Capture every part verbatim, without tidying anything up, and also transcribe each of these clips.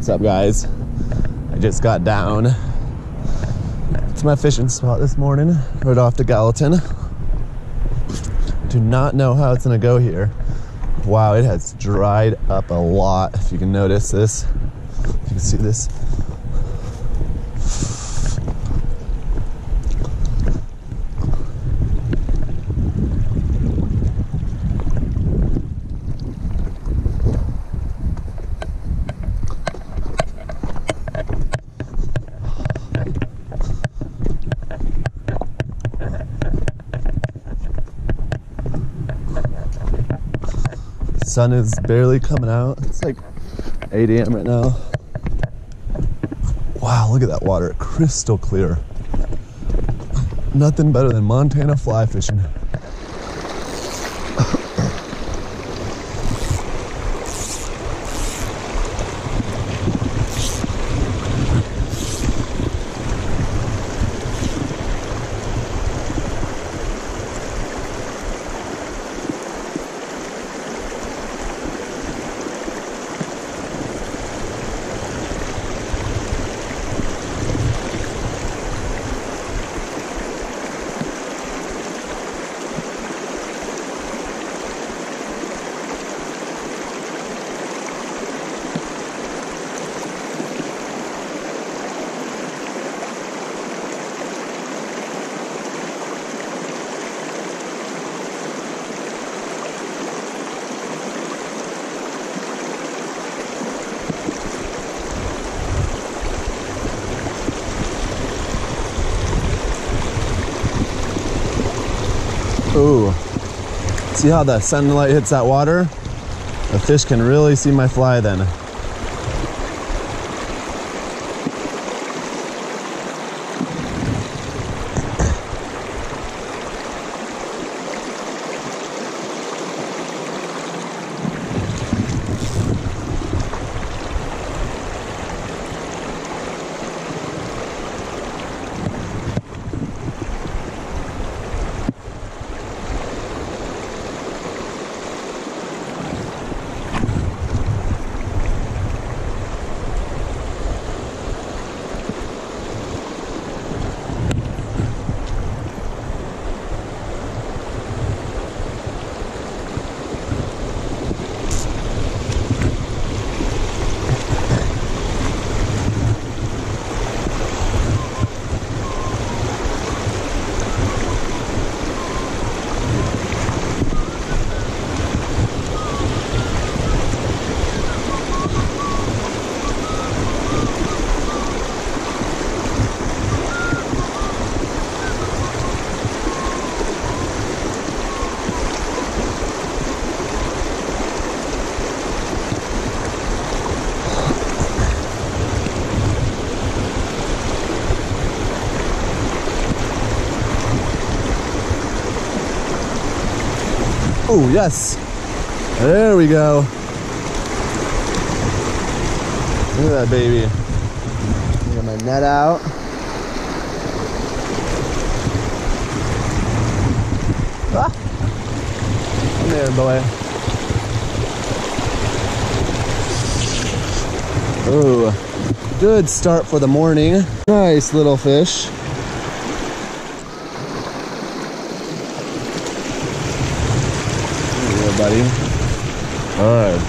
up, guys? I just got down to my fishing spot this morning, right off to Gallatin. Do not know how it's gonna go here. Wow, it has dried up a lot. If you can notice this, you can see this. Sun is barely coming out. It's like eight A M right now. Wow, look at that water, crystal clear. Nothing better than Montana fly fishing. Ooh, see how the sunlight hits that water? The fish can really see my fly then. Oh, yes. There we go. Look at that baby. Get my net out. Ah. Come here, boy. Oh, good start for the morning. Nice little fish. Buddy. All right.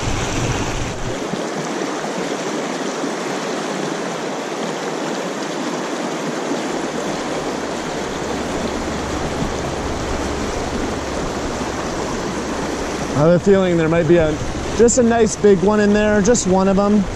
I have a feeling there might be a just a nice big one in there, just one of them.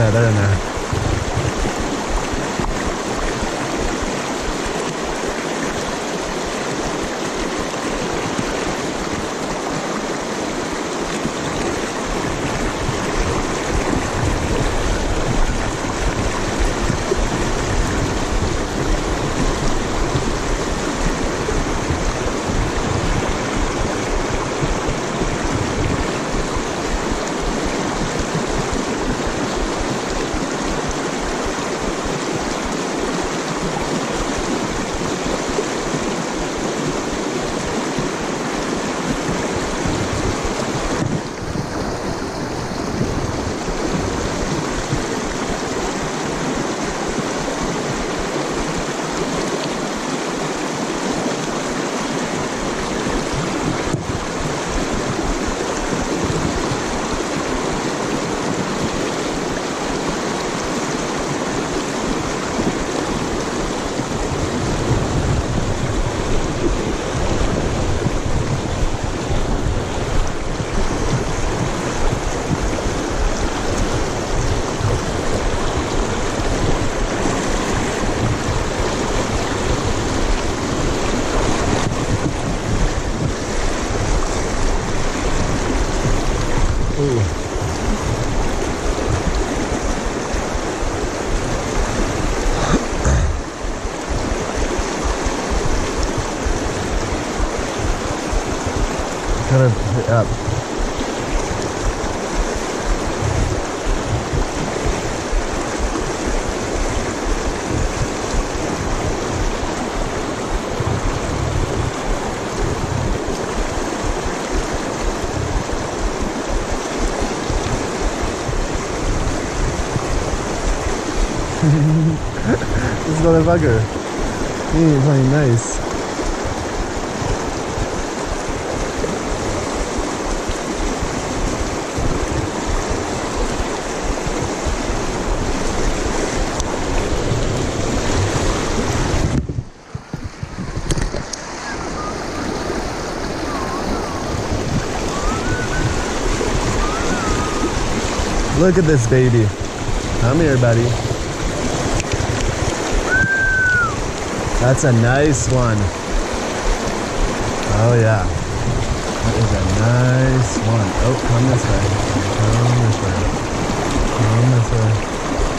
yeah, they're in there. Kind of up. This motherfucker, he ain't playing nice. Look at this baby. Come here, buddy. That's a nice one. Oh yeah. That is a nice one. Oh, come this way. Come this way. Come this way.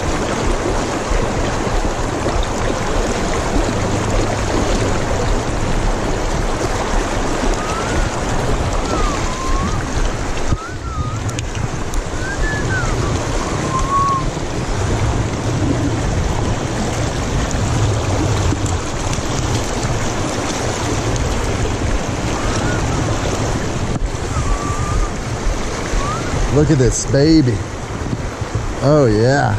Look at this baby. Oh yeah.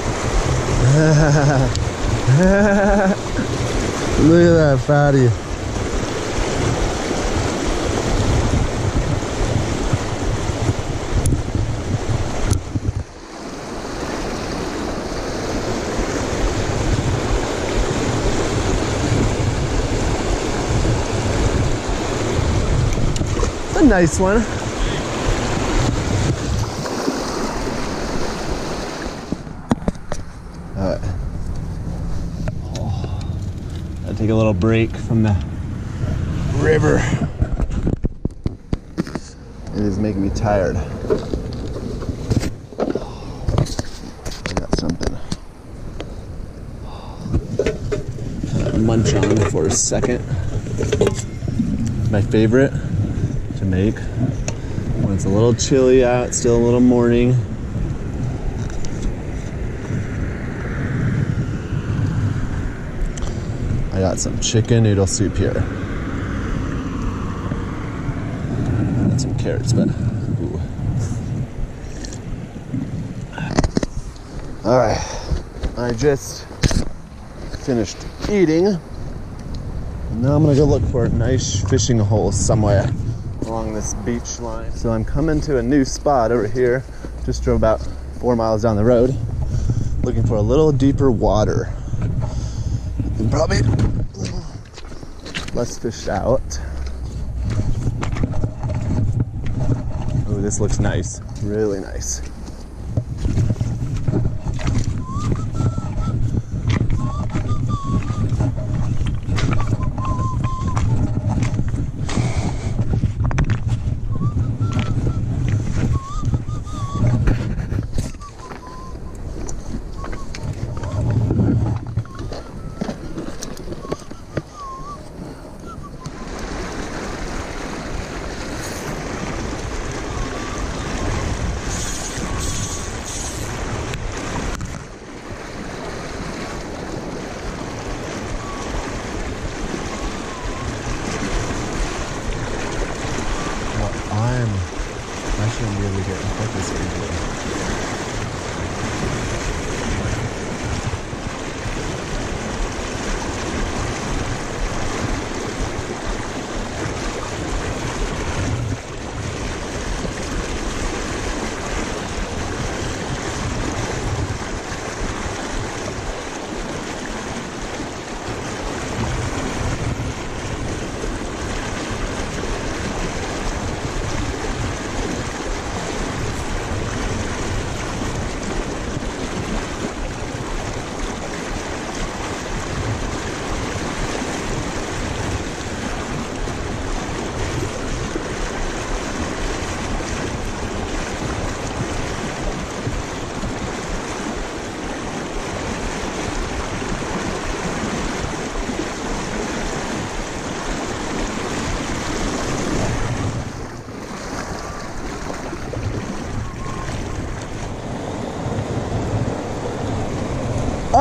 Look at that fatty. It's a nice one. Take a little break from the river. It is making me tired. I got something to munch on for a second. My favorite to make when it's a little chilly out, still a little morning. I got some chicken noodle soup here. Got some carrots, but ooh. All right, I just finished eating. Now I'm gonna go look for a nice fishing hole somewhere along this beach line. So I'm coming to a new spot over here. Just drove about four miles down the road, looking for a little deeper water. And probably less fished out. Oh, this looks nice, really nice.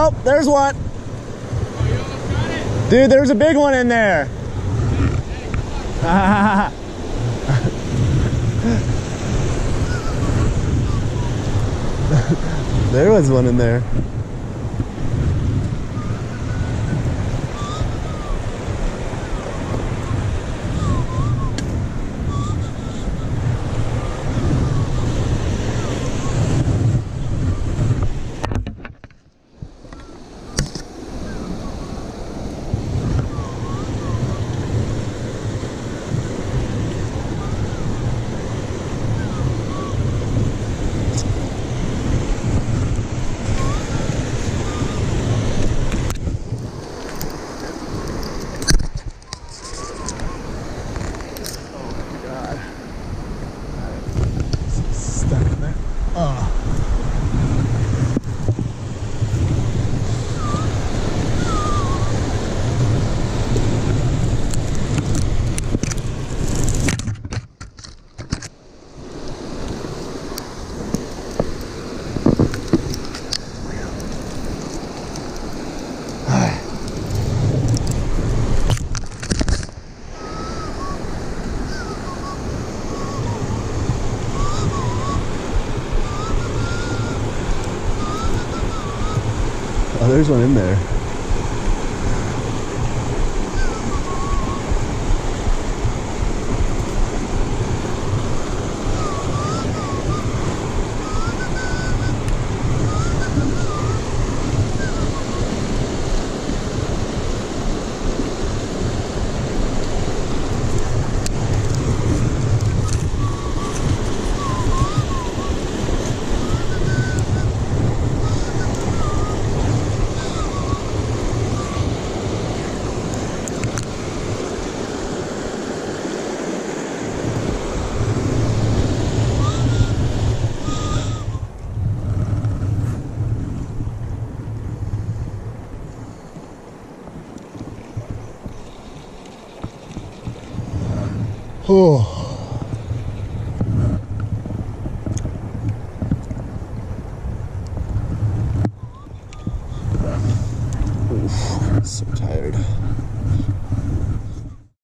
Oh, there's one. Oh, you almost got it? Dude, there's a big one in there. There was one in there. Oh, there's one in there. Oh.